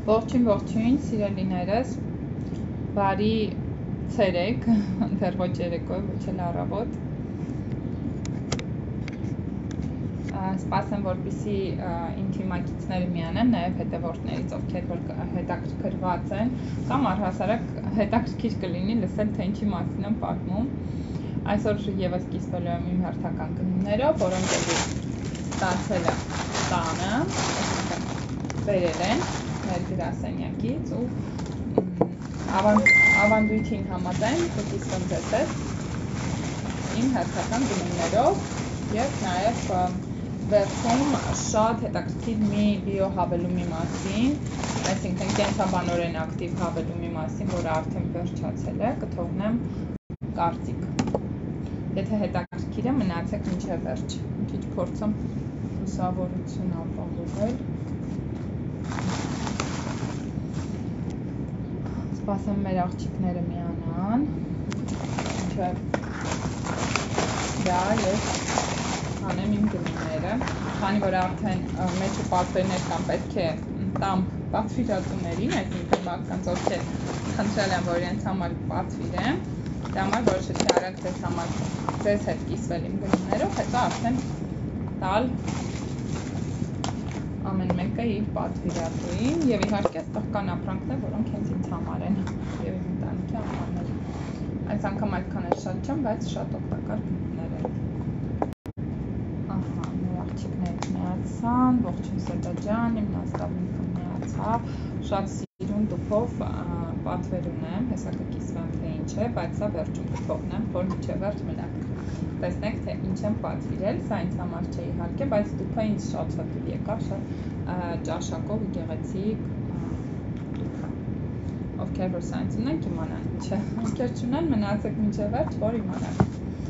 Ողջույն, սիրելիներս, բարի ցերեկ, դեռ ոչ երեկո, ոչ էլ առավոտ։ Սպասեմ, որպեսզի իմ թիմակիցները միանան, նաև հետևորդներից, ովքեր որ հետաքրքրված են, կամ առհասարակ հետաքրքիր կլինի լսել, թե ինչի մասին եմ պատմում։ Այսօր եւս կիսվելու եմ իմ հերթական գնումներով, որոնք ստացել եմ տանը, բերել են մեր գրասենյակից ու ավանդույթին համաձայն կկիսվեմ ձեզ հետ իմ հերթական գնումներով եւ նաեւ վերջում շատ հետաքրքիր մի բիոհավելումի մասին, այսինքն կենսաբանորեն ակտիվ հավելումի մասին, որը արդեն վերջացել է, կթողնեմ կարծիք։ Եթե հետաքրքիր է, մնացեք մինչև վերջ։ Քիչ փորձեմ լուսավորություն ապահովել։ Սպասեմ մեր աղջիկները միանան, մինչև դա ես անեմ իմ գնումները, քանի որ արդեն մեջը պատվերներ կան, պետք է տամ պատվիրատուներին, այսինքն մարդկանց, ովքեր խնդրել են, որ իրենց համար պատվիրեմ, դա համար որոշեցի արագ ձեզ հետ կիսվել իմ գնումներով, հետո արդեն տալ ամեն մեկը իր պատվիրատուին եւ իհարկե այստեղ կան ապրանքներ, որոնք հենց ինձ համար են եւ իմ ընտանիքի համար։ Այս անգամ այդքան էլ շատ չեմ, բայց շատ օգտակար գնումներ են։ Ահա, մեր աղջիկները միացան, ողջույն Սետա ջան, իմ նաստավնիկը միացավ, շատ սիրուն տուփով պատվեր ունեմ, հեսա կկիսվեմ թե ինչ է, բայց սա վերջում կթողնեմ, որ մինչև վերջ մնաք։ Տեսնեք, թե ինչ եմ պատվիրել, սա ինձ համար չէ իհարկե, բայց տուփը ինձ շատ թույլ եկավ, շատ ճաշակով ու գեղեցիկ տուփ։ Ովքեր որ սա ինձ ունեն, կիմանան ինչ է, ովքեր չունեն, մնացեք մինչև վերջ, որ իմանաք։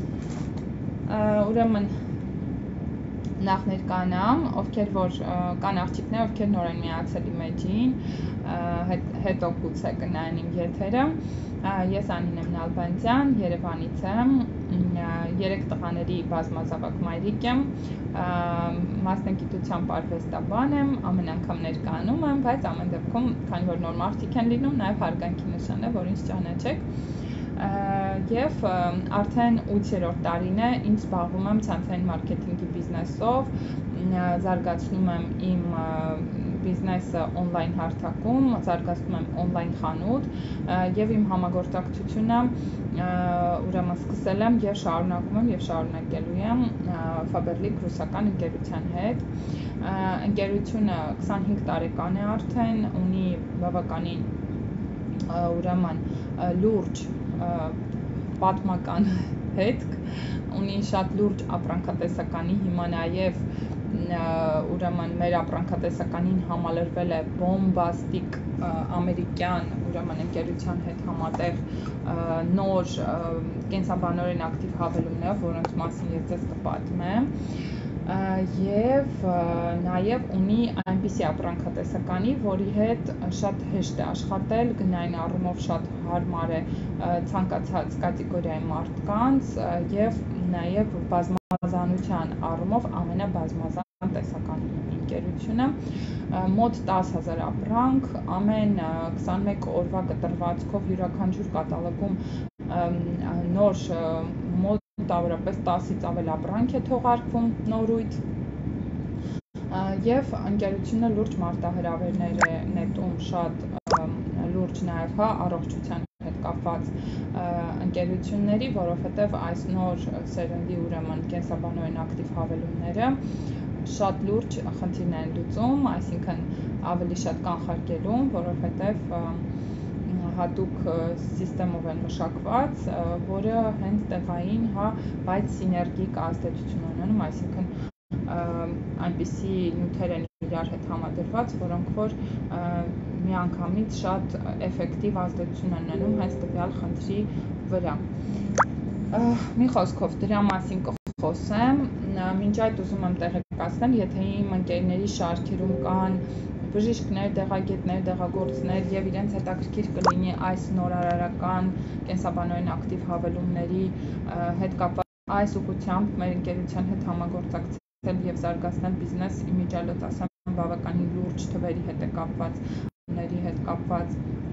Ուրեմն նախ ներկանամ, ովքեր որ կան աղջիկներ, ովքեր նոր են միացել իմ էջին, հետո գուցե կնայեն իմ եթերը։ Ես Անին եմ Նալբանդյան, Երևանից եմ, 3 տղաների բազմազավակ մայրիկ եմ, մասնագիտությամբ արվեստաբան եմ, ամեն անգամ ներկայանում եմ, բայց ամեն դեպքում, քանի որ նոր մարդիկ են լինում, նաև հարգանքի նշան է, որ ինձ ճանաչեք։ Եվ արդեն 8-րդ տարին է ինձ զբաղվում եմ ցանցային մարքեթինգի բիզնեսով, զարգացնում եմ իմ բիզնեսը օնլայն հարթակում, զարգացնում եմ օնլայն խանութ եւ իմ համագործակցությունը ուրեմն սկսել եմ եւ շարունակում եմ եւ շարունակելու եմ Faberlic ռուսական ընկերության հետ։ Ընկերությունը 25 տարեկան է արդեն, ունի բավականին ուրեմն լուրջ պատմական հետք, ունի շատ լուրջ ապրանքատեսականի, հիմա նաև ուրեմն մեր ապրանքատեսականին համալրվել է բոմբաստիկ ամերիկյան ուրեմն ընկերության հետ համատեղ նոր կենսաբանորեն ակտիվ հավելումներ, որոնց մասին ես ձեզ կպատմեմ, եւ նաեւ ունի այնպիսի ապրանքատեսականի, որի հետ շատ հեշտ է աշխատել, գնային առումով շատ հարմար է ցանկացած կատեգորիայի մարդկանց եւ նաեւ բազմազանության առումով ամենաբազմազան տեսականի ընկերությունը, մոտ 10,000 ապրանք, ամեն 21 օրվա կտրվածքով յուրաքանչյուր կատալոգում նոր մոտավորապես 10-ից ավել ապրանք է թողարկվում նորույթ եւ ընկերությունը լուրջ մարտահրավերներ է նետում, շատ լուրջ նաեւ առողջության հետ կապված ընկերությունների, որովհետեւ այս նոր սերնդի ուրեմն կենսաբանորեն ակտիվ հավելումները շատ լուրջ խնդիրներ են լուծում, այսինքն ավելի շատ կանխարգելում, որովհետեւ հատուկ սիստեմով են մշակված, որը հենց տեղային, բայց սիներգիկ ազդեցություն ունենում, այսինքն այնպիսի նյութեր են իրար հետ համադրված, որոնք որ միանգամից շատ էֆեկտիվ ազդեցություն են ունենում հենց տվյալ խնդրի վրա։ Մի խոսքով դրա մասին կխոսեմ, մինչ այդ ուզում եմ տեղեկացնել, եթե իմ ընկերների շարքերում կան բժիշկներ, դեղագետներ, դեղագործներ եւ իրենց հետաքրքիր կլինի այս նորարարական կենսաբանորեն ակտիվ հավելումների հետ կապված այս ուղղությամբ մեր ընկերության հետ համագործակցել եւ զարգացնել բիզնես իմիջիալոց ասեմ բավականին լուրջ թվերի հետ է կապված հավելումների հետ կապված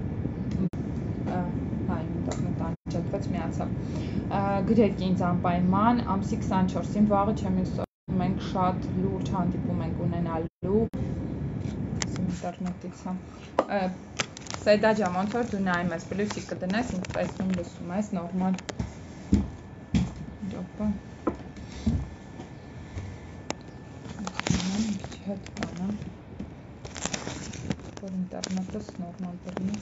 ինտերնետ անջատվեց, միացավ։ Գրեք ինձ անպայման ամսի 24-ին, վաղը չեմ հուսով մենք շատ լուրջ հանդիպում ենք ունենալու ինտերնետից, Սեդա ջան, ոնց որ դու նայում ես, պլյուսիկ կդնես, ինձ տեսնում լսում ես, նորմալ։ Ջոպա։ Հետ բանը, որ ինտերնետս նորմալ բռնի։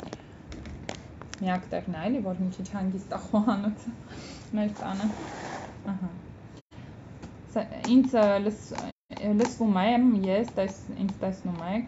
Միակ տեղն է, էլի, որ մի քիչ հանգիստ է խոհանոցը մեր տանը։ Ինձ լսվում եմ, ինձ տեսնում եք։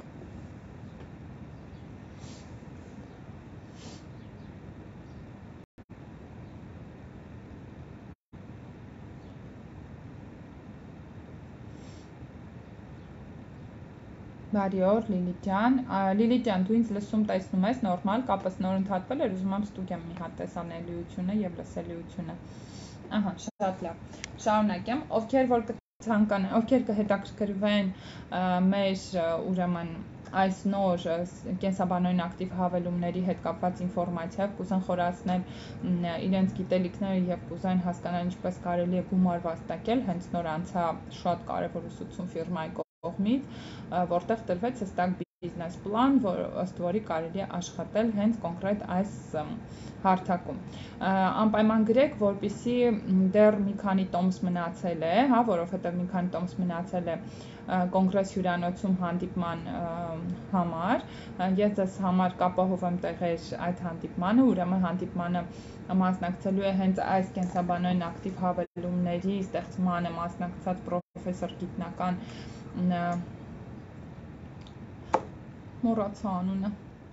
Բարի օր, Լիլիթ ջան, դու ինձ լսում տեսնում ես, նորմալ, կապս նոր ընդհատվել էր, ուզում եմ ստուգեմ մի հատ տեսանելիությունը և լսելիությունը։ Շատ լավ, շարունակեմ, ովքեր կհետաքրքրվեն մեր ուրեմն այս նոր կենսաբանային ակտիվ հավելումների հետ կապված ինֆորմացիայով, կուզեն խորացնել իրենց գիտելիքները և կուզեն հասկանալ ինչպես կարելի է գումար վաստակել, հենց նոր անցա շատ կարևոր ուսուցում ֆիրմայի կողմից, որտեղ տրվեց հստակ բիզնես պլան, ըստ որի կարելի է աշխատել հենց կոնկրետ այս հարթակում։ Անպայման գրեք, որպեսզի դեռ մի քանի տոմս մնացել է, որովհետև մի քանի տոմս մնացել է կոնգրես հյուրանոցում հանդիպման համար, ես ձեզ համար կապահովեմ տեղեր այդ հանդիպմանը, ուրեմն հանդիպմանը մասնակցելու է հենց այս կենսաբանային ակտիվ հավելումների ստեղծմանը մասնակցած պրոֆեսոր գիտնական մոռացա անունը,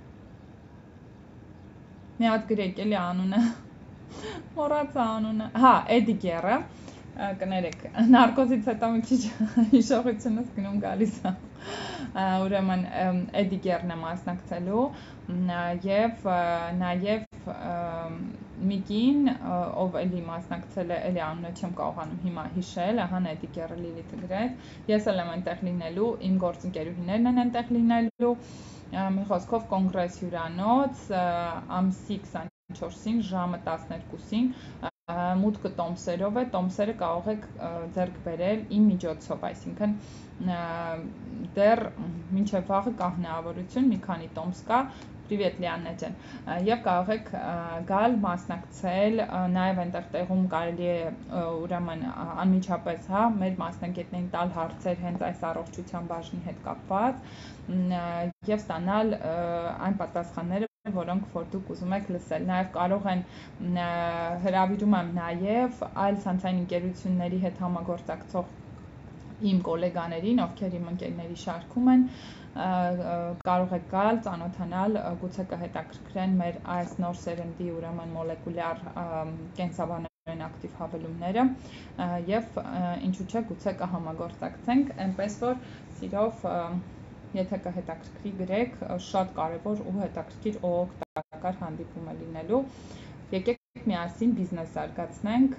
մի հատ գրեք էլի անունը, մոռացա անունը, Էդիգերը, կներեք, նարկոզից հետո մի քիչ հիշողությունս գնում գալիս է, ուրեմն Էդիգերն է մասնակցելու և նաև մի կին, ով էլի մասնակցել է, էլի անունը չեմ կարողանում հիմա հիշել, Էդիգերը Լիլիթը գրեց, ես էլ եմ այնտեղ լինելու, իմ գործընկերուհիներն են այնտեղ լինելու, մի խոսքով կոնգրես հյուրանոց, ամսի 24-ին, ժամը 12-ին, մուտքը տոմսերով է, տոմսերը կարող եք ձեռք բերել իմ միջոցով, այսինքն դեռ մինչև վաղը կա հնարավորություն, մի քանի տոմս կա, պրիվետ Լիաննա ջան, և կարող եք գալ մասնակցել, նաև այնտեղ տեղում կարելի է ուրեմն անմիջապես մեր մասնագետներին տալ հարցեր հենց այս առողջության բաժնի հետ կապված և ստանալ այն պատասխանները, որոնք որ դուք ուզում եք լսել, նաև կարող են հրավիրում եմ նաև այլ ցանցային ընկերությունների հետ համագործակցող իմ գոլեգաներին, ովքեր իմ ընկերների շարքում են, կարող եք գալ, ծանոթանալ, գուցե կհետաքրքրեն մեր այս նոր սերնդի ուրեմն մոլեկուլյար կենսաբանային ակտիվ հավելումները և ինչու չէ գուցե կհամագործակցենք, այնպես որ սիրով եթե կհետաքրքրի գրեք, շատ կարևոր ու հետաքրքիր օգտակար հանդիպում է լինելու, եկեք միասին բիզնես զարգացնենք,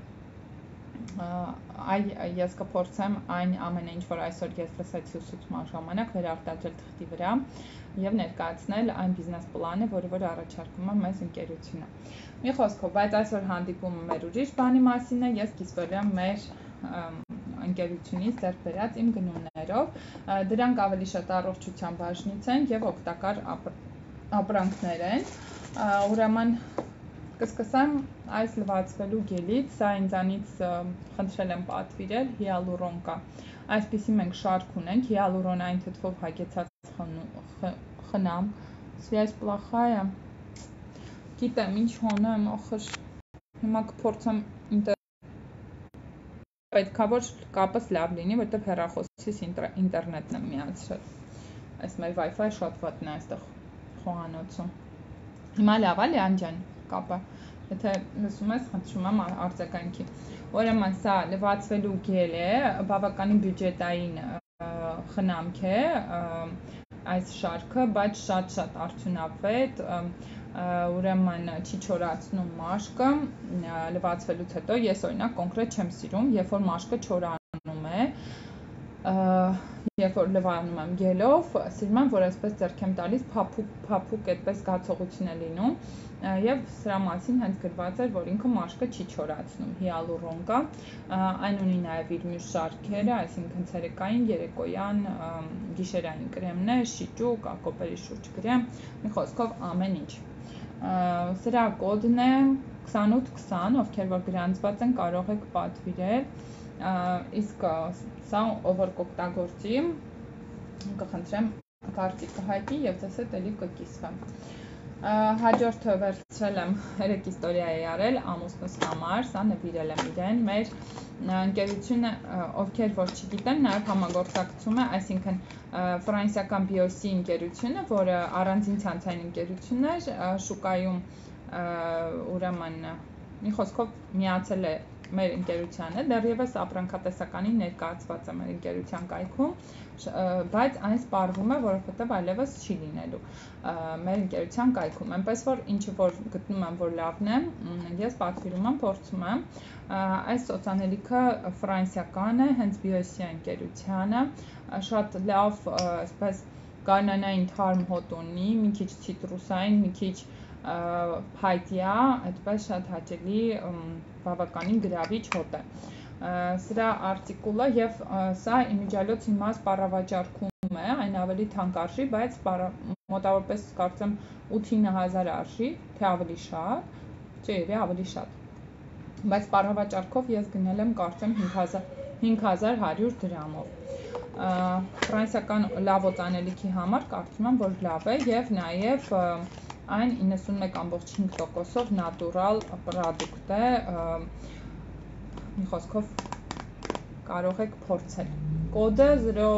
ես կփորձեմ այն ամենը, ինչ որ այսօր ես լսեցի ուսուցման ժամանակ վերարտադրել թղթի վրա և ներկայացնել այն բիզնես պլանը, որը որ առաջարկում է մեզ ընկերությունը։ Մի խոսքով, բայց այսօր հանդիպումը մեր ուրիշ բանի մասին է, ես կիսվելու եմ մեր ընկերությունից ձեռք բերած իմ գնումներով, դրանք ավելի շատ առողջության բաժնից են և օգտակար ապրանքներ են, ուրեմն կսկսեմ այս լվացվելու գելից, սա ինձանից խնդրել եմ պատվիրել, հիալուրոն կա, այսպիսի մենք շարք ունենք, հիալուրոնային թթվով հագեցած խնամ, սվյազ պլախայա, գիտեմ ինչ հոնեմ, ախր, հիմա կփորձեմ պետքա որ կապս լավ լինի, որտև հեռախոսից ինտերնետն եմ միացրել, այս մեր Wi-Fi շատ վատն է այստեղ խոհանոցում, հիմա լավ է Լիան ջան կապը, եթե լսում ես, խնդրում եմ արձագանքի, ուրեմն սա լվացվելու գել է, բավականին բյուջետային խնամք է այս շարքը, բայց շատ արդյունավետ, ուրեմն չի չորացնում մաշկը, լվացվելուց հետո ես օրինակ կոնկրետ չեմ սիրում, երբ որ մաշկը չորանում է, երբ որ լվանում եմ գելով, սիրում եմ, որ այսպես ձեռք եմ տալիս, փափուկ այդպես զգացողություն է լինում, եւ սրա մասին հենց գրված էր, որ ինքը մաշկը չի չորացնում, հիալուրոն կա, այն ունի նաեւ իր մյուս շարքերը, այսինքն ցերեկային, երեկոյան, գիշերային կրեմներ, շիճուկ, ակոպերի շուրջ կրեմ, մի խոսքով ամեն ինչ։ Սրա կոդն է 2820, ովքեր որ գրանցված են, կարող եք պատվիրել, իսկ սա ով որ կօգտագործի, կխնդրեմ կարծիքը հայտի եւ ձեզ հետ էլի կկիսվեմ։ Հաջորդը վերցրել եմ 3 իստորիա է արել ամուսնուս համար, սա նվիրել եմ իրեն, մեր ընկերությունը, ովքեր որ չգիտեն, նաեւ համագործակցում է, այսինքն ֆրանսիական BIOS-ի ընկերությունը, որը առանձին ցանցային ընկերություն է, շուկայում ուրեմն մի խոսքով միացել է մեր ընկերությանը, դեռևս ապրանքատեսականին ներկայացված է մեր ընկերության կայքում, բայց այն սպառվում է, որովհետև այլևս չի լինելու մեր ընկերության կայքում, այնպես որ ինչը որ գտնում եմ, որ լավն է, ես պատվիրում եմ, փորձում եմ, այս սոցանելիքը ֆրանսիական է, հենց BIOS-ի ընկերությանը, շատ լավ, այսպես գարնանային թարմ հոտ ունի, մի քիչ ցիտրուսային, մի քիչ փայտյա, այդպես շատ հաճելի, բավականին գրավիչ հոտ է։ Սրա արտիկուլը եւ սա իմիջիալոց հիմա սպառավաճառքում է, այն ավելի թանկ արժի, բայց մոտավորապես կարծեմ 8-9 արժի, թե ավելի շատ, չէ, երևի ավելի շատ։ Բայց սպառավաճառքով ես գնել եմ կարծեմ 5100 դրամով։ Ֆրանսիական լավ օծանելիքի համար կարծում եմ, որ լավ է եւ նաեւ այն 91.5%-ով նատուրալ պրոդուկտ է, մի խոսքով կարող եք փորձել։ Կոդը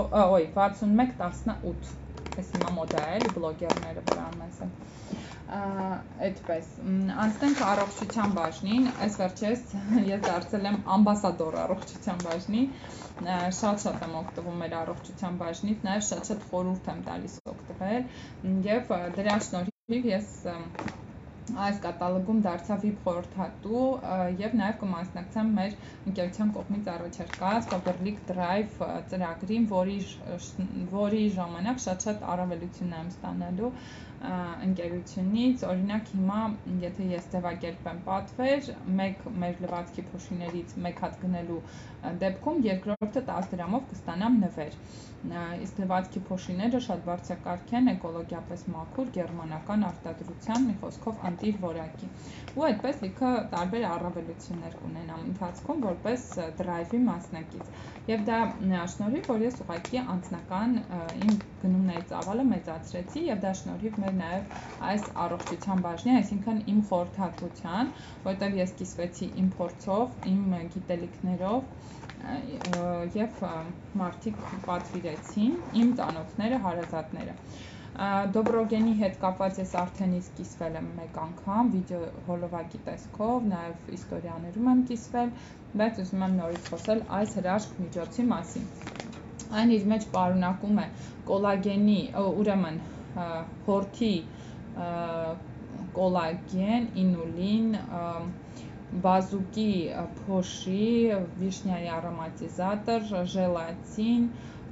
6118, այս հիմա մոդա է, էլի բլոգերները վրան մեզ են։ Այդպես, անցնենք առողջության բաժնին, այս վերջերս ես դարձել եմ ամբասադոր առողջության բաժնի, շատ եմ օգտվում մեր առողջության բաժնից, նաև շատ խորհուրդ եմ տալիս օգտվել եւ դրա շնորհիվ ես այս կատալոգում դարձա VIP խորհրդատու եւ նաեւ կմասնակցեմ մեր ընկերության կողմից առաջարկած Faberlic Drive ծրագրին, որի ժամանակ շատ առավելություններ եմ ստանալու ընկերությունից, օրինակ հիմա եթե ես ձևակերպեմ պատվեր, մեկ մեր լվացքի փոշիներից մեկ հատ գնելու դեպքում երկրորդը 10 դրամով կստանամ նվեր։ Իսկ լվացքի փոշիները շատ բարձրակարգ են, էկոլոգիապես մաքուր, գերմանական արտադրության, մի խոսքով անտիր որակի։ Ու այդպես լիքը տարբեր առավելություններ կունենամ ընթացքում որպես Drive-ի մասնակից։ Եվ դա շնորհիվ, որ ես ուղղակի անձնական իմ գնումների ծավալը մեծացրեցի եւ դա շնորհիվ մեր նաեւ այս առողջության բաժնի, այսինքն իմ խորհրդատվության, որտեղ ես կիսվեցի իմ փորձով, իմ գիտելիքներով եւ մարդիկ պատվիրեցին իմ ծանոթները, հարազատները։ Դոբրոգենի հետ կապված ես արդեն իսկ կիսվել եմ մեկ անգամ, վիդեո հոլովակի տեսքով, նաեւ իստորիաներում եմ կիսվել, բայց ուզում եմ նորից խոսել այս հրաշք միջոցի մասին։ Այն իր մեջ պարունակում է կոլագենի, ուրեմն հորթի կոլագեն, ինուլին, բազուկի փոշի, վիշնյայի արոմատիզատոր, ժելատին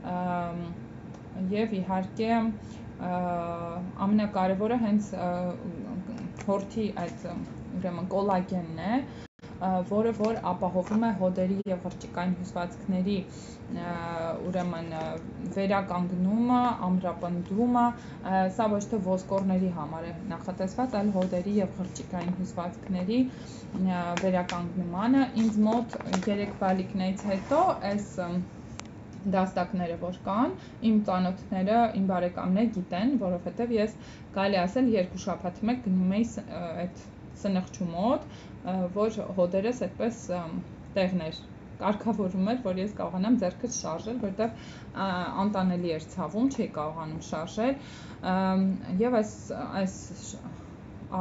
եւ իհարկե ամենակարևորը հենց հորթի այդ ուրեմն կոլագենն է, որը որ ապահովում է հոդերի եւ ղրճիկային հյուսվածքների ուրեմն վերականգնումը, ամրապնդումը, սա ոչ թե ոսկորների համար է նախատեսված, այլ հոդերի եւ ղրճիկային հյուսվածքների վերականգնմանը։ Ինձ մոտ 3 բալիկներից հետո այս դաստակները որ կան, իմ ծանոթները, իմ բարեկամները գիտեն, որովհետեւ ես կարելի ասել 2 շաբաթ մեկ գնում էի այդ սնխչու մոտ, որ հոդերս այդպես տեղներ կարգավորում էր, որ ես կարողանամ ձեռքս շարժել, որտեղ անտանելի էր ցավում, չէի կարողանում շարժել եւ այս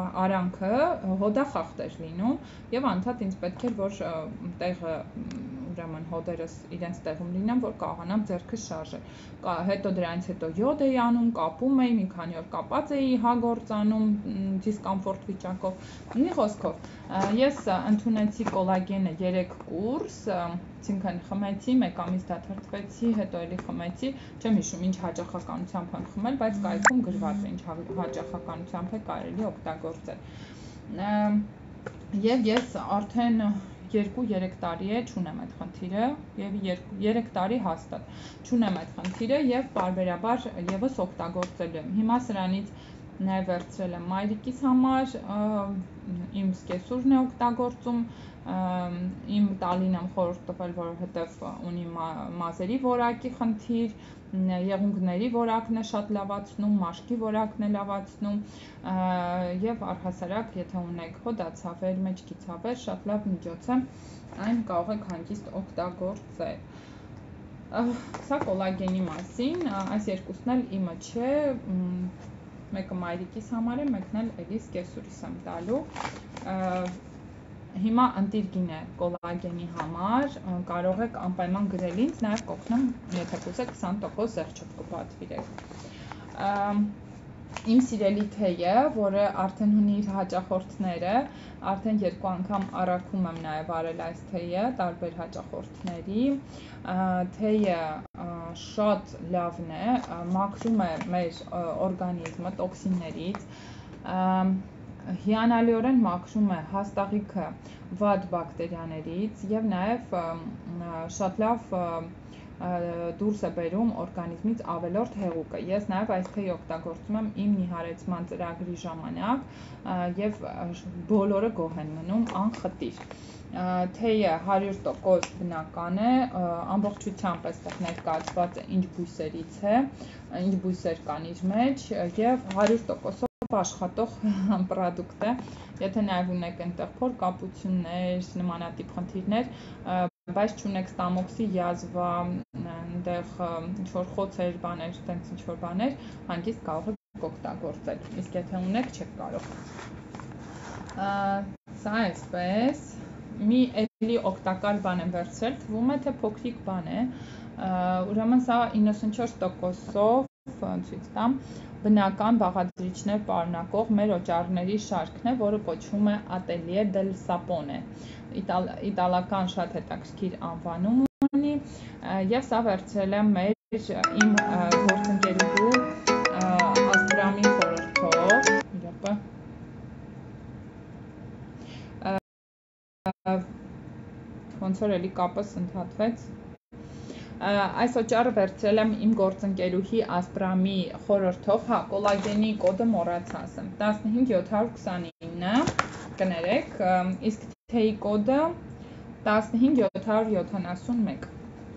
արանքը հոդախախտ էր լինում եւ անդադ ինձ պետք էր որ տեղը ուրեմն հոդերս իրենց տեղում լինեն, որ կարողանամ ձեռքս շարժել։ Հետո դրանից հետո յոդ էի անում, կապում էի, մի քանի օր կապած էի հագործանում դիսկոմֆորտ վիճակով։ Մի խոսքով, ես ընդունեցի կոլագենը 3 կուրս, այսինքն խմեցի, 1 ամիս դադարեցի, հետո էլի խմեցի, չեմ հիշում ինչ հաճախականությամբ եմ խմել, բայց կայքում գրված է ինչ հաճախականությամբ է կարելի օգտագործել։ Եվ ես արդեն 2-3 տարի է չունեմ այդ խնդիրը, եւ 3 տարի հաստատ չունեմ այդ խնդիրը եւ պարբերաբար եւս օգտագործել եմ։ Հիմա սրանից նաեւ վերցրել եմ մայրիկիս համար, իմ սկեսուրն է օգտագործում, իմ տալին եմ խորհուրդ տվել, որովհետեւ ունի մազերի որակի խնդիր, եղունգների որակն է շատ լավացնում, մաշկի որակն է լավացնում եւ առհասարակ եթե ունեք հոդացավեր, մեջքի ցավեր, շատ լավ միջոց է, այն կարող եք հանգիստ օգտագործել։ Սա կոլագենի մասին, այս երկուսն էլ իմը չէ, մեկը մայրիկիս համար է, մեկն էլ էլի սկեսուրիս եմ տալու։ Հիմա ընտիրգին է կոլագենի համար, կարող եք անպայման գրել ինձ, նաև կօգնեմ, եթե կուզեք 20% զեղչով կպատվիրեք։ Իմ սիրելի թեյը, որը արդեն ունի իր հաճախորդները, արդեն 2 անգամ առաքում եմ նաև արել այս թեյը տարբեր հաճախորդների, թեյը շատ լավն է, մաքրում է մեր օրգանիզմը տոքսիններից, հիանալիորեն մաքրում է հաստաղիքը վատ բակտերիաներից եւ նաեւ շատ լավ դուրս է բերում օրգանիզմից ավելորդ հեղուկը։ Ես նաեւ այս թեյը օգտագործում եմ իմ նիհարեցման ծրագրի ժամանակ եւ բոլորը գոհ են մնում անխտիր։ Թեյը 100% բնական է, ամբողջությամբ այստեղ ներկայացված է ինչ բույսերից է, ինչ բույսեր կան իր մեջ եւ 100% աշխատող պրոդուկտ է, եթե նաև ունեք այնտեղ փորկապություններ, նմանատիպ խնդիրներ, բայց չունեք ստամոքսի յազվա, այնտեղ ինչ-որ խոցեր, բաներ, տենց ինչ-որ բաներ, հանգիստ կարող եք օգտագործել, իսկ եթե ունեք, չեք կարող։ Սա այսպես, մի էլի օգտակար բան եմ վերցրել, թվում է, թե փոքրիկ բան է, ուրեմն սա 94%-ով ցույց տամ, բնական բաղադրիչներ պարունակող մեր օճառների շարքն է, որը կոչվում է Atelier del Sapone, իտալական շատ հետաքրքիր անվանում ունի, եւ սա վերցրել եմ իմ գործընկերուհու Աստրամի խորհրդով, ոնց որ էլի կապս ընդհատվեց։ Այս օճառը վերցրել եմ իմ գործընկերուհի Ասպրամի խորհրդով, կոլագենի կոդը մոռացա ասեմ, 15729, կներեք, իսկ թեյի կոդը 15771։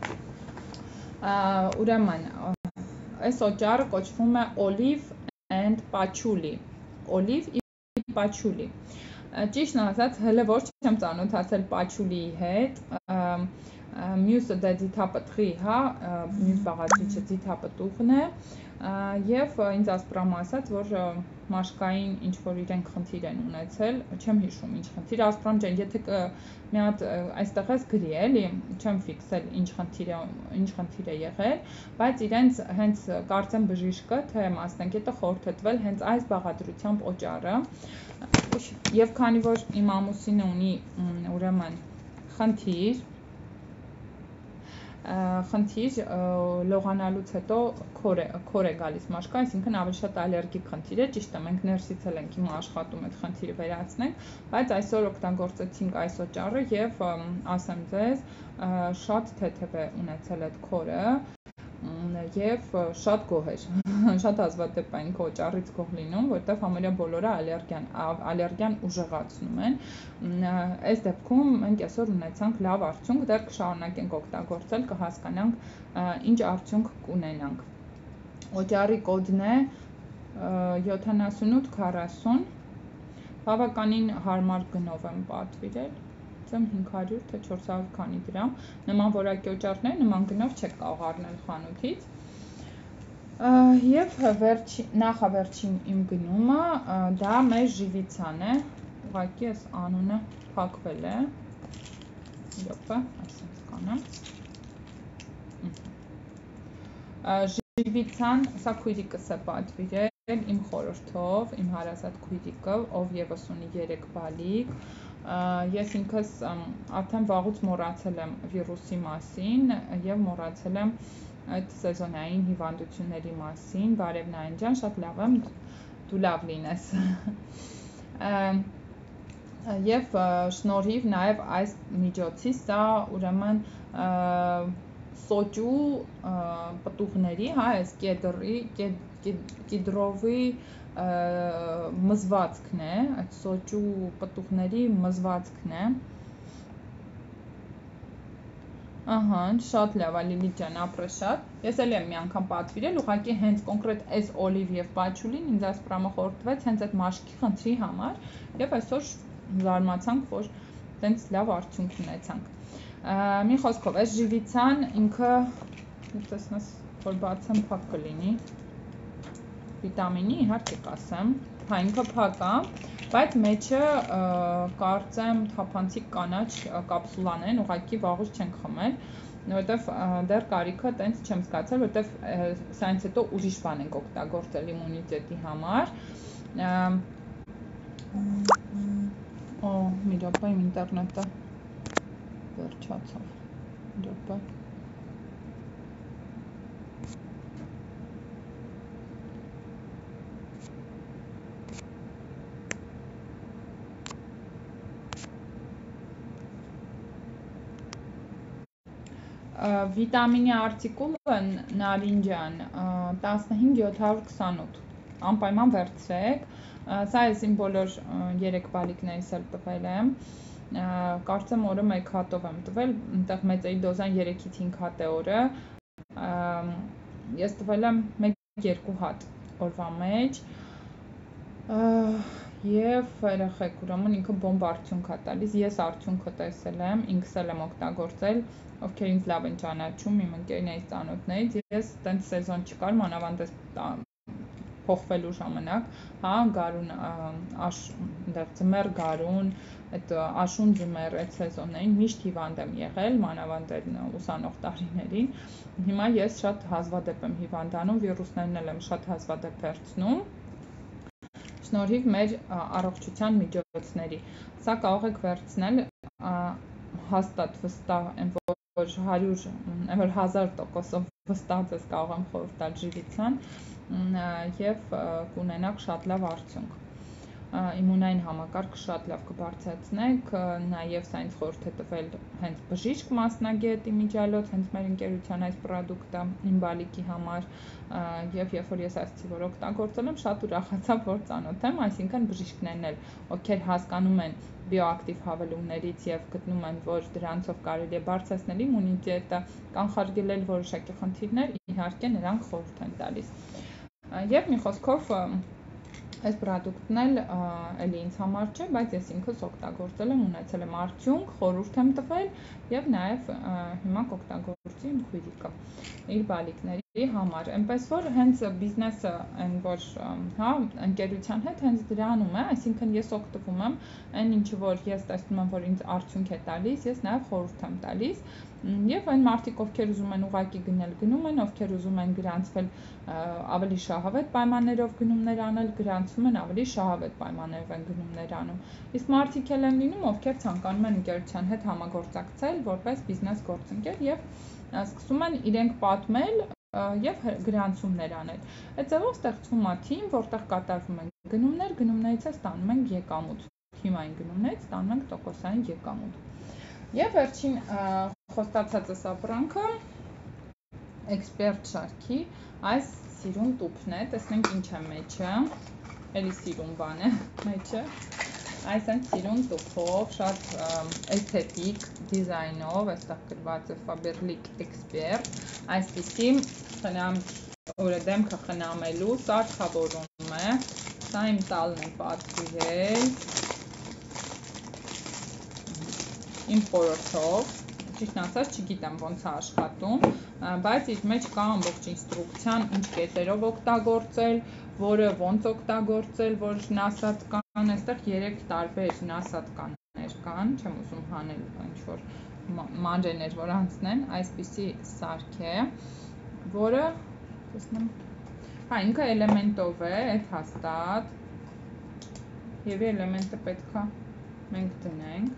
Ուրեմն, այս օճառը կոչվում է Olive and Patchouli, Olive и Patchouli։ Ճիշտն ասած, հələ ոչ չեմ ծանոթացել Patchouli-ի հետ, մյուսը դե ձիթապտղի, հա, մյուս բաղադրիչը ձիթապտուղն է, եւ ինձ Ասպրամը ասաց, որ մաշկային ինչ-որ իրենք խնդիր են ունեցել, չեմ հիշում ինչ խնդիր, Ասպրամ ջան, եթե մի հատ այստեղ ես գրի էլի, չեմ ֆիքսել ինչ խնդիր է եղել, բայց իրենց հենց կարծեմ բժիշկը, թե մասնագետը խորհուրդ է տվել հենց այս բաղադրությամբ օճառը, եւ քանի որ իմ ամուսինը ունի ուրեմն խնդիր լողանալուց հետո քոր է գալիս մաշկը, այսինքն ավելի շատ ալերգիկ խնդիր է, ճիշտ է, մենք ներսից էլ ենք հիմա աշխատում այդ խնդիրը վերացնենք, բայց այսօր օգտագործեցինք այս օճառը եւ ասեմ ձեզ, շատ թեթև է ունեցել այդ քորը եւ շատ գոհ էր, շատ հազվադեպ այն օճառից գոհ լինում, որտեվ համարյա բոլորը ալերգիան ուժեղացնում են, այս դեպքում մենք այսօր ունեցանք լավ արդյունք, դեռ կշարունակենք օգտագործել, կհասկանանք ինչ արդյունք կունենանք։ Օճառի կոդն է 7840, բավականին հարմար գնով եմ պատվիրել, 500 թե 400 քանի դրամ, նման որակի օճառներ նման գնով չեք կարող առնել խանութից։ Եվ նախավերջին իմ գնումը դա մեր Ժիվիցան է, ուղղակի այս անունը փակվել է, Յոպը, այսպես կանեմ։ Ժիվիցան, սա քույրիկս է պատվիրել իմ խորհրդով, իմ հարազատ քույրիկը, ով եւս ունի 3 բալիկ։ Ես ինքս արդեն վաղուց մոռացել եմ վիրուսի մասին եւ մոռացել եմ այդ սեզոնային հիվանդությունների մասին։ Բարև Նայեն ջան, շատ լավ եմ, դու լավ լինես։ Եվ շնորհիվ նաև այս միջոցի սա ուրեմն սոճու պտուղների, հա, այս կիդրովի մզվածքն է, այդ սոճու պտուղների մզվածքն է։ Ահա, շատ լավ, Լիլիթ ջան, ապրե շատ։ Ես էլ եմ մի անգամ պատվիրել, ուղղակի հենց կոնկրետ այս օլիվ եւ պաչուլին ինձ այս պրամոխորտվեց հենց այդ մաշկի խնդրի համար եւ այսօր զարմացանք, որ տենց լավ արդյունք ունեցանք։ Մի խոսքով, այս ժիվիցան ինքը տեսնես, որ բացեմ փակ կլինի։ Վիտամինի իհարկե կասեմ, հա ինքը փակ է, բայց մեջը կարծեմ թափանցիկ կանաչ կապսուլան են, ուղղակի վաղուց չենք խմել, որովհետև դեռ կարիքը տենց չեմ զգացել, որովհետև սրանից հետո ուրիշ բան ենք օգտագործել իմունիտետի համար։ Մի րոպե, իմ ինտերնետը վերջացավ։ Մի րոպե։ Վիտամինի արտիկուլը նարինջան 15728 անպայման վերցրեք, սա ես իմ բոլոր 3 բալիկներիս էլ տվել եմ, կարծեմ օրը 1 հատով եմ տվել, այնտեղ մեծերի դոզան 3-ից 5 հատ է օրը, ես տվել եմ 1-2 հատ օրվա մեջ, և երեխեք ուրեմն ինքը բոմբ արդյունք է տալիս, ես արդյունքը տեսել եմ, ինքս էլ եմ օգտագործել, ովքեր ինձ լավ են ճանաչում, իմ ընկերներից ծանոթներից, ես տենց սեզոն չկար, մանավանդ այս փոխվելու ժամանակ, հա, գարուն, ձմեռ գարուն, այդ աշուն ձմեռ այդ սեզոններին միշտ հիվանդ եմ եղել, մանավանդ այդ ուսանող տարիներին, հիմա ես շատ հազվադեպ եմ հիվանդանում, վիրուսներն էլ եմ շատ հազվադեպ վերցնում, շնորհիվ մեր առողջության միջոցների, սա կարող եք վերցնել հաստատ վստահ եմ, որ 1000% վստահ ես կարող եմ խորհուրդ տալ ժիվիցան և կունենաք շատ լավ արդյունք։ Իմունային համակարգը շատ լավ կբարձրացնեք, նաև սա ինձ խորհուրդ է տվել հենց բժիշկ մասնագետ իմիջիալոց, հենց մեր ընկերության այս պրոդուկտը իմ բալիկի համար և երբ որ ես ասացի, որ օգտագործել եմ, շատ ուրախացա, որ ծանոթ եմ, այսինքն բժիշկներն էլ, ովքեր հասկանում են բիոակտիվ հավելումներից և գտնում են, որ դրանցով կարելի է բարձրացնել իմունիտետը, կանխարգելել որոշակի խնդիրներ, իհարկե նրանք խորհուրդ են տալիս։ Եվ մի խոսքով այս պրոդուկտն էլ էլի ինձ համար չէ, բայց ես ինքս օգտագործել եմ, ունեցել եմ արդյունք, խորհուրդ եմ տվել և նաև հիմա կօգտագործի իմ քույրիկը իր բալիկների համար, այնպես որ հենց բիզնեսը այն որ հա ընկերության հետ հենց դրանում է, այսինքն ես օգտվում եմ այն ինչը որ ես տեսնում եմ, որ ինձ արդյունք է տալիս, ես նաև խորհուրդ եմ տալիս և այն մարդիկ, ովքեր ուզում են ուղղակի գնել, գնում են, ովքեր ուզում են գրանցվել ավելի շահավետ պայմաններով գնումներ անել, գրանցվում են ավելի շահավետ պայմաններով են գնումներ անում։ Իսկ մարդիկ էլ են լինում, ովքեր ցանկանում են ընկերության հետ համագործակցել որպես բիզնես գործընկեր և սկսում են իրենք պատմել և գրանցումներ անել։ Այդ ձևով ստեղծվում է թիմ, որտեղ կատարվում են գնումներ, գնումներից է ստանում ենք եկամուտ, թիմային գնումներից ստանում ենք տոկոսային եկամուտ։ Եվ վերջին խոստացածս ապրանքը էքսպերտ շարքի այս սիրուն տուփն է, տեսնենք ինչ է մեջը, էլի սիրուն բան է մեջը, այս այն սիրուն տուփով, շատ էսթետիկ դիզայնով, այստեղ գրված է Faberlic Expert, այսպիսի դեմքը խնամելու սարքավորում է, սա իմ տալն է պատվիրել, իմ խորհրդով, ճիշտն ասած չգիտեմ ոնց է աշխատում, բայց իր մեջ կա ամբողջ ինստրուկցիան, ինչ կետերով օգտագործել, որը ոնց օգտագործել, որ նասած կան, այստեղ 3 տարբեր նասած կաներ կան, չեմ ուզում հանել ինչ-որ մանրեներ, որ անցնեն, այսպիսի սարք է, որը ինքը էլեմենտով է, այդ հաստատ, եւ էլեմենտը պետքա մենք դնենք,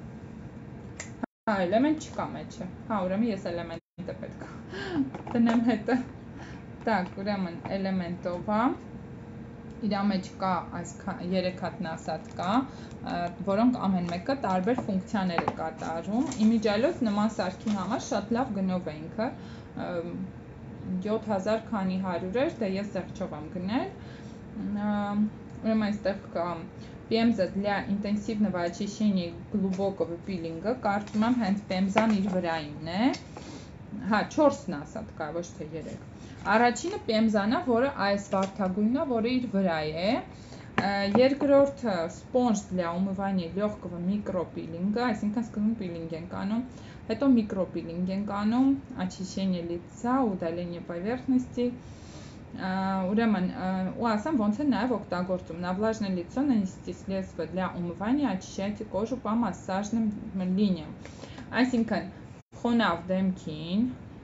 էլեմենտ չկա մեջը, ուրեմն ես էլեմենտը պետքա դնեմ հետը, так, ուրեմն էլեմենտով է, իր մեջ կա այս 3 հատ նասատ կա, որոնք ամեն մեկը տարբեր ֆունկցիաներ է կատարում, իմիջիալոց նման սարքի համար շատ լավ գնով է ինքը, 7000 քանի 100 էր, դե ես զեղչով եմ գնել, ուրեմն այստեղ կա Пемза для интенсивного очищения глубокого пилинга, կարծում եմ հենց պեմզան իր վրայինն է, 4 նասատ կա, ոչ թե 3, առաջինը պեմզան է, որը այս վարդագույնն է, որը իր վրա է, երկրորդը սպոնժ для умывания легкого микропилинга, այսինքն սկզբում պիլինգ ենք անում, հետո միկրոպիլինգ ենք անում, очищение лица, удаление поверхности, ուրեմն ու ասեմ ոնց է նաև օգտագործում, на влажное лицо нанести средство для умывания, очищайте кожу по массажным линиям, այսինքն խոնավ դեմքին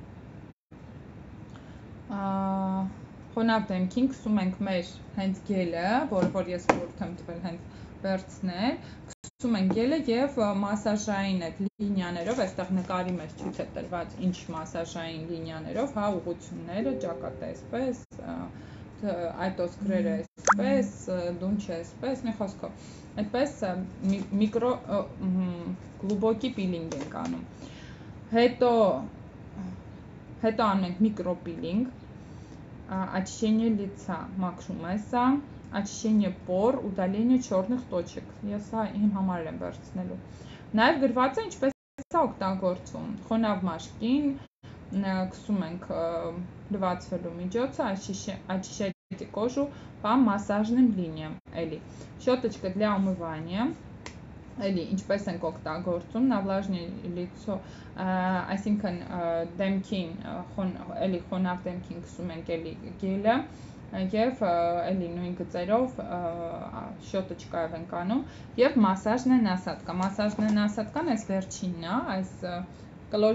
քսում ենք մեր հենց գելը, որ ես խորհուրդ եմ տվել հենց վերցնել, քսում ենք գելը եւ մասաժային այդ լինիաներով, այստեղ նկարի մեջ ցույց է տրված ինչ մասաժային լինիաներով, ուղղությունները, ճակատը այսպես, այտոսկրերը այսպես, դունչը այսպես, մի խոսքով, այդպես միկրո գլուբոկի պիլինգ ենք անում, հետո անում ենք միկրոպիլինգ, очищение лица, макшумеса, очищение пор, удаление черных точек, ես իմ համար եմ վերցնելու, նաև գրված է ինչպես է օգտագործում, խոնավ մաշկին, քսում ենք լվացվելու միջոցը, очищайте кожу по массажным линиям, էլի, щеточка для умывания, էլի, ինչպես ենք օգտագործում, на влажное лицо, այսինքն դեմքին, էլի խոնավ դեմքին քսում ենք էլի գելը, եւ էլի նույն գծերով щеточкայով ենք անում, եւ մասաժնե նասատկա, մասաժնե նասատկան այս վերջինն է, այս կլոր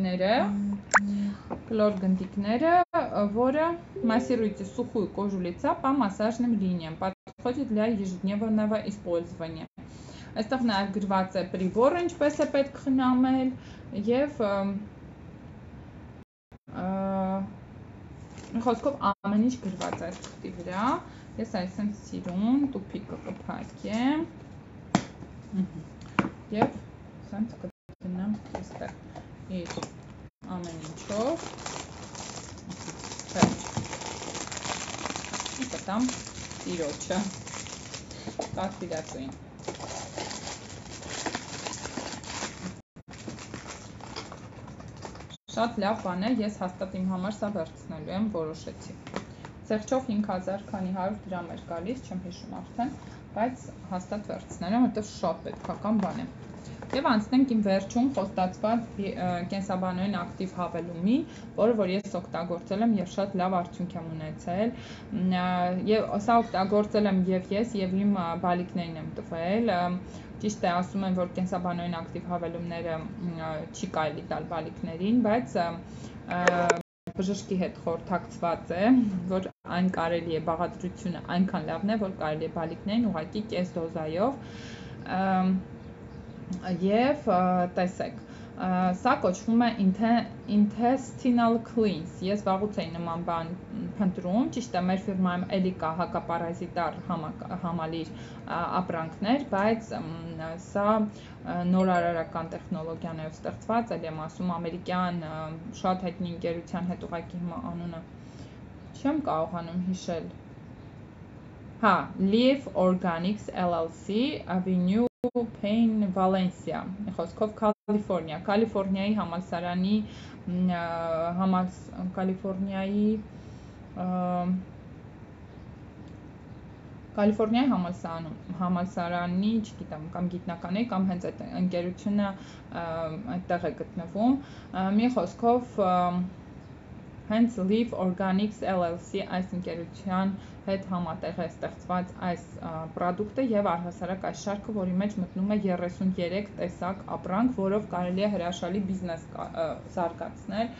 գնդիկները, որը массируйте сухую кожу лица по массажным линиям, подходит для ежедневного использования. Այստեղ նաև գրված է պրիբորը ինչպես է պետք խնամել եւ խոսքով ամեն ինչ գրված է այս թղթի վրա, ես այս եմ սիրուն, տուփիկը կփակեմ եւ սենց կդնեմ այստեղ իր ամեն ինչով կտամ տիրոջը կասիրածուին Շատ լավ բան է, ես հաստատ իմ համար սա վերցնելու եմ, որոշեցի։ Զեղչով 5000 քանի 100 դրամ էր գալիս, չեմ հիշում արդեն, բայց հաստատ վերցնելու եմ, որտեղ շատ պետքական բան է։ Եվ անցնենք իմ վերջում խոստացված կենսաբանային ակտիվ հավելումի, որը որ ես օգտագործել եմ եւ շատ լավ արդյունք եմ ունեցել։ Եվ սա օգտագործել եմ եւ ես եւ իմ բալիկներին եմ տվել։ Ճիշտ է ասում են, որ կենսաբանային ակտիվ հավելումները չի կարելի տալ բալիկներին, բայց բժշկի հետ խորհրդակցված է, որ այն կարելի է բաղադրությունը այնքան լավն է, որ կարելի է բալիկներին ուղղակի կես դոզայով եւ տեսեք, սա կոչվում է intestinal cleanse, ես վաղուց էի նման բան փնտրում, ճիշտ է մեր ֆիրմայում էլի կա հակապարազիտար համալիր ապրանքներ, բայց սա նորարարական տեխնոլոգիաներով ստեղծված, էլ եմ ասում ամերիկյան շատ հայտնի ընկերության հետ ուղղակի հիմա անունը չեմ կարողանում հիշել, Leaf Organics LLC, Avenue Pain Valencia, խոսքով Կալիֆոռնիայի համալսարանի Կալիֆոռնիայի համալսարանի, չգիտեմ, կամ գիտնականների, կամ հենց այդ ընկերությունը այդտեղ է գտնվում, մի խոսքով հենց Leaf Organics LLC այս ընկերության հետ համատեղ է ստեղծված այս պրոդուկտը եւ առհասարակ այս շարքը, որի մեջ մտնում է 33 տեսակ ապրանք, որով կարելի է հրաշալի բիզնես զարգացնել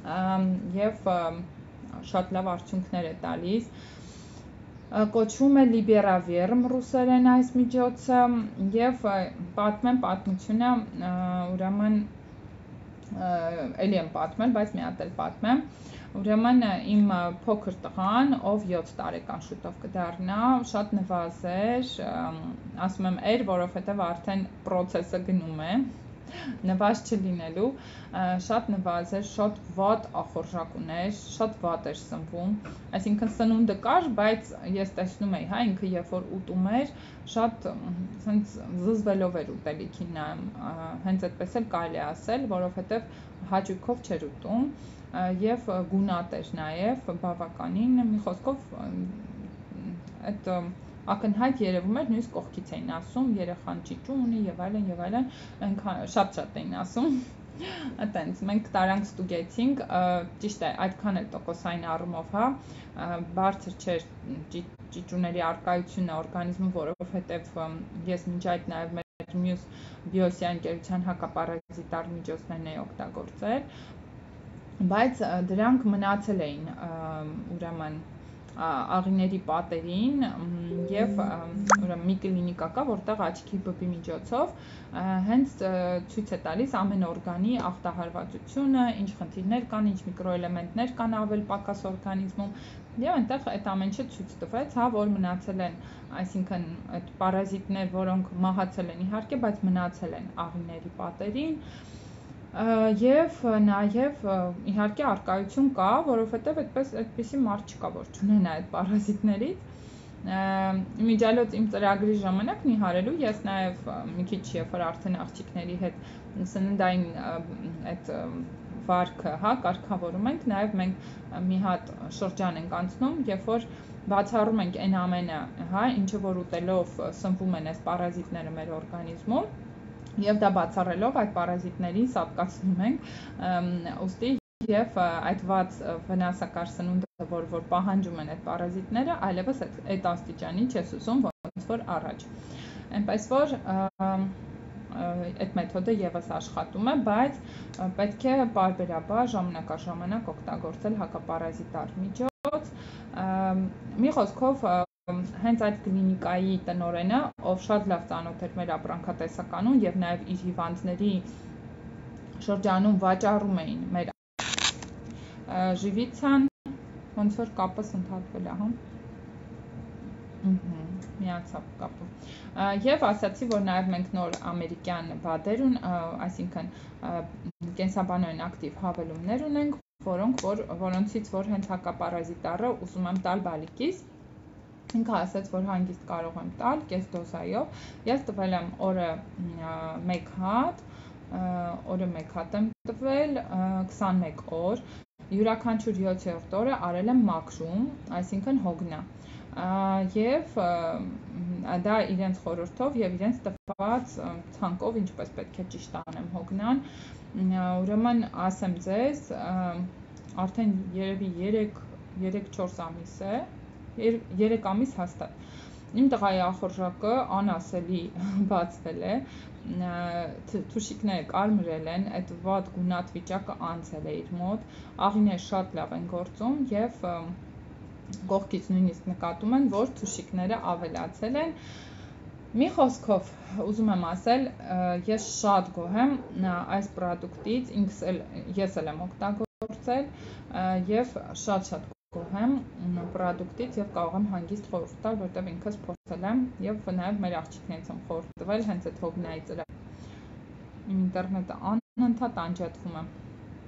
եւ շատ լավ արդյունքներ է տալիս։ Կոչվում է Liberaverm ռուսերեն այս միջոցը եւ պատմեմ պատմությունը, ուրեմն էլի եմ պատմել, բայց մի հատ էլ պատմեմ։ Ուրեմն իմ փոքր տղան, ով 7 տարեկան շուտով կդառնա, շատ նվազեր, ասում եմ որովհետեւ արդեն process-ը գնում է նվազ չլինելու, շատ նվազեր, շատ վատ ախորժակ ուներ, շատ վատ էր սնվում, այսինքն սնունդը կար, բայց ես տեսնում էի, հա, ինքը երբ որ ուտում էր, շատ հենց զզվելով էր ուտելիքին նայում, հենց այդպես էլ կարելի է ասել, որովհետև հաճույքով չէր ուտում եւ գունատ էր նաեւ բավականին, մի խոսքով այդ ակնհայտ երևում էր, նույնիսկ կողքից էին ասում, երեխան ճիճու ունի եւ այլն, շատ էին ասում։ Այտենց մենք տարանք ստուգեցինք, ճիշտ է, այդքան էլ տոկոսային առումով, հա, բարձր չէր ճիճուների արկայությունը օրգանիզմում, որովհետեւ ես մինչ այդ նաեւ մեր մյուս բիոսիա ընկերության հակապարազիտար միջոցներն էի օգտագործել, բայց դրանք մնացել էին ուրեմն աղիների պատերին եւ ուրեմն մի կլինիկա կա, որտեղ աչքի բբի միջոցով հենց ցույց է տալիս ամեն օրգանի ախտահարվածությունը, ինչ խնդիրներ կան, ինչ միկրոէլեմենտներ կան ավել պակաս օրգանիզմում եւ այնտեղ այդ ամեն ինչը ցույց տվեց, հա, որ մնացել են, այսինքն այդ պարազիտներ, որոնք մահացել են իհարկե, բայց մնացել են աղիների պատերին եւ նաեւ իհարկե արկայություն կա, որովհետեւ այդպեսի մարդ չկա, որ չունենա այդ պարազիտներից։ Իմիջիալոց իմ ծրագրի ժամանակ նիհարելու ես նաեւ մի քիչ երբ որ արդեն աղջիկների հետ սննդային այդ վարքը, հա, կարգավորում ենք, նաեւ մենք մի հատ շրջան ենք անցնում, երբ որ բացառում ենք այն ամենը, հա, ինչը որ ուտելով սնվում են այս պարազիտները մեր օրգանիզմում եւ դա բացառելով այդ պարազիտներին սատկացնում ենք, ուստի եւ այդ վատ վնասակար սնունդը, որ պահանջում են այդ պարազիտները, այլևս այդ աստիճանի չես ուզում ոնց որ առաջ։ Այնպես որ այդ մեթոդը եւս աշխատում է, բայց պետք է պարբերաբար ժամանակ առ ժամանակ օգտագործել հակապարազիտար միջոց։ Մի խոսքով հենց այդ կլինիկայի տնօրենը, ով շատ լավ ծանոթ էր մեր ապրանքատեսականուն եւ նաեւ իր հիվանդների շրջանում վաճառում էին մեր ժիվիցան, ոնց որ կապս ընդհատվել է, հա։ Միացավ կապը։ Եվ ասացի, որ նաեւ մենք նոր ամերիկյան բադեր այսինքն կենսաբանորեն ակտիվ հավելումներ ունենք, որոնցից որ հենց հակապարազիտարը ուզում եմ տալ բալիկիս։ Ինքը ասաց, որ հանգիստ կարող եմ տալ կես դոզայով, ես տվել եմ օրը 1 հատ, եմ տվել 21 օր, յուրաքանչյուր 7-րդ օրը արել եմ մաքրում, այսինքն հոգնա, եւ դա իրենց խորհրդով եւ իրենց տված ցանկով ինչպես պետք է ճիշտ անեմ հոգնան, ուրեմն ասեմ ձեզ, արդեն երևի 3-4 ամիս է, 3 ամիս հաստատ։ Իմ տղայի ախորժակը անասելի բացվել է, թուշիկները կարմրել են, այդ վատ գունատ վիճակը անցել է իր մոտ, աղիները շատ լավ են գործում եւ կողքից նույնիսկ նկատում են, որ թուշիկները ավելացել են։ Մի խոսքով ուզում եմ ասել, ես շատ գոհ եմ այս պրոդուկտից, ես էլ եմ օգտագործել եւ շատ գոհ եմ պրոդուկտից եւ կարող եմ հանգիստ խորհուրդ տալ, որտեղ ինքս փորձել եմ եւ նաեւ մեր աղջիկներից եմ խորհուրդ տվել հենց այդ հոգնայի ծրագրի։ Իմ ինտերնետը անընդհատ անջատվում է։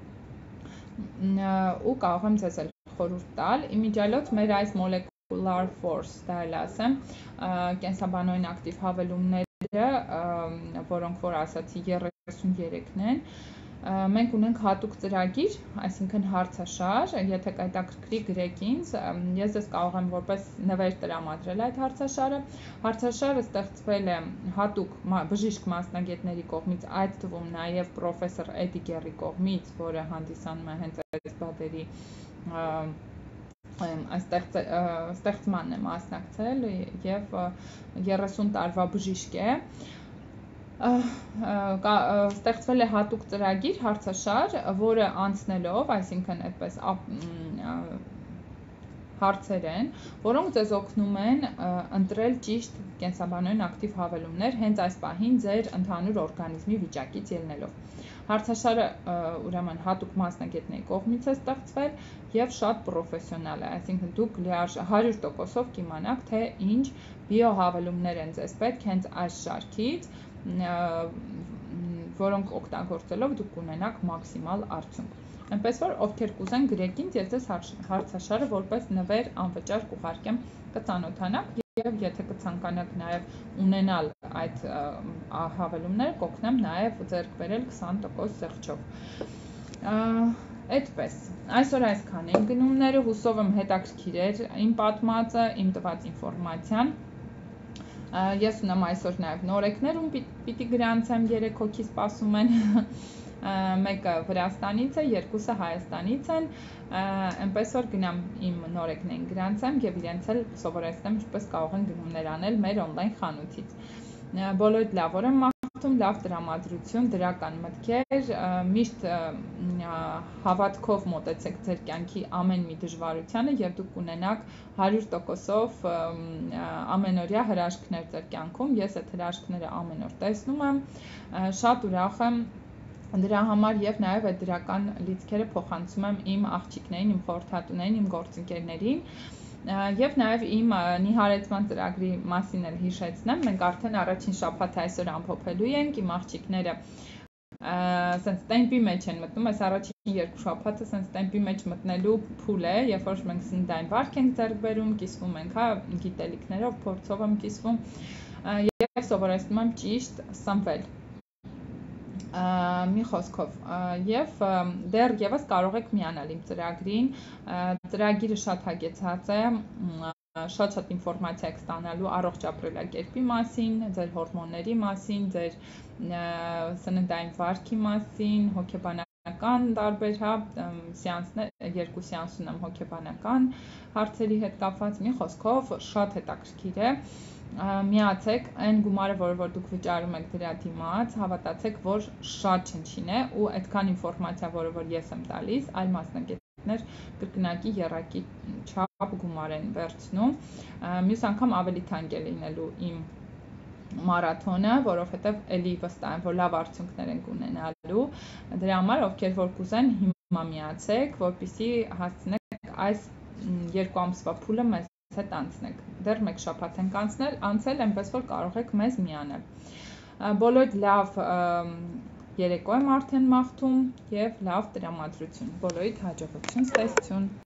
Ու կարող եմ ձեզ էլ խորհուրդ տալ, իմիջիալոց մեր այս molecular force, դա էլ ասեմ, կենսաբանորեն ակտիվ հավելումները, որոնք որ ասացի 33-ն են, մենք ունենք հատուկ ծրագիր, այսինքն հարցաշար, եթե կհետաքրքրի գրեք ինձ, ես ձեզ կարող եմ որպես նվեր տրամադրել այդ հարցաշարը։ Հարցաշարը ստեղծվել է հատուկ բժիշկ մասնագետների կողմից, այդ թվում նաև պրոֆեսոր Էդի Գերի կողմից, որը հանդիսանում է հենց այս բադերի ստեղծմանն է մասնակցել եւ 30 տարվա բժիշկ է ստեղծվել է հատուկ ծրագիր հարցաշար, որը անցնելով, այսինքն այդպես հարցեր են, որոնք ձեզ օգնում են ընտրել ճիշտ կենսաբանորեն ակտիվ հավելումներ հենց այս պահին ձեր ընդհանուր օրգանիզմի վիճակից ելնելով։ Հարցաշարը ուրեմն հատուկ մասնագետների կողմից է ստեղծվել եւ շատ պրոֆեսիոնալ է, այսինքն դուք 100%-ով կիմանաք, թե ինչ բիոհավելումներ են ձեզ պետք հենց այս շարքից, որոնք օգտագործելով դուք կունենաք մաքսիմալ արդյունք։ Այնպես որ ովքեր կուզեն գրեք ինձ, ես ձեզ հարցաշարը որպես նվեր անվճար կուղարկեմ կծանոթանաք եւ եթե կցանկանաք նաեւ ունենալ այդ հավելումները, կօգնեմ նաեւ ձեռք բերել 20% զեղչով։ Այդպես, այսօր այսքան են գնումները, հուսով եմ հետաքրքիր էր իմ պատմածը, իմ տված ինֆորմացիան։ Ես ունեմ այսօր նաև նորեկներ, ում պիտի գրանցեմ 3 հոգի սպասում են, մեկը Վրաստանից է, երկուսը Հայաստանից են, այնպես որ գնամ իմ նորեկներին գրանցեմ եւ իրենց էլ սովորեցնեմ ինչպես կարող են գնումներ անել մեր on-line խանութից։ Բոլորիդ լավ օր եմ մաղթում, լավ տրամադրություն, դրական մտքեր, միշտ հավատքով մոտեցեք ձեր կյանքի ամեն մի դժվարությանը եւ դուք կունենաք 100%-ով ամենօրյա հրաշքներ ձեր կյանքում։ Ես այդ հրաշքները ամեն օր տեսնում եմ, շատ ուրախ եմ դրա համար եւ նաեւ այդ դրական լիցքերը փոխանցում եմ իմ աղջիկներին, իմ խորհրդատուներին, իմ գործընկերներին եւ նաեւ իմ նիհարեցման ծրագրի մասին էլ հիշեցնեմ, մենք արդեն առաջին շաբաթը այսօր ամփոփելու ենք, իմ աղջիկները sense տեմպի մեջ են մտնում, այս առաջին երկու շաբաթը sense տեմպի մեջ մտնելու փուլ է, երբ որ մենք սննդային վարք ենք ձեռք բերում, կիսվում ենք, հա, գիտելիքներով, փորձով եմ կիսվում եւ սովորեցնում եմ ճիշտ սնվել։ Մի խոսքով եւ դեռևս կարող եք միանալ իմ ծրագրին, ծրագիրը շատ հագեցած է, շատ ինֆորմացիա եք ստանալու առողջ ապրելակերպի մասին, ձեր հորմոնների մասին, ձեր սննդային վարքի մասին, հոգեբանական տարբեր, հա, սեանսներ, 2 սեանս ունեմ հոգեբանական հարցերի հետ կապված, մի խոսքով շատ հետաքրքիր է։ Միացեք այն գումարը, որ դուք վճարում եք դրա դիմաց, հավատացեք, որ շատ չնչին է ու այդքան ինֆորմացիա, որ ես եմ տալիս, այլ մասնագետներ կրկնակի եռակի չափ գումար են վերցնում։ Մյուս անգամ ավելի թանկ է լինելու իմ մարաթոնը, որովհետև էլի վստահ եմ, որ լավ արդյունքներ են ունենալու։ Դրա համար ովքեր որ կուզեն հիմա միացեք, որպեսզի հասցնեք այս 2 ամսվա փուլը մեզ հետ անցնեք։ Դեռ 1 շաբաթ ենք անցել, այնպես որ կարող եք մեզ միանալ։ Բոլորիդ լավ երեկո եմ արդեն մաղթում եւ լավ տրամադրություն։ Բոլորիդ հաջողություն, ստեսություն։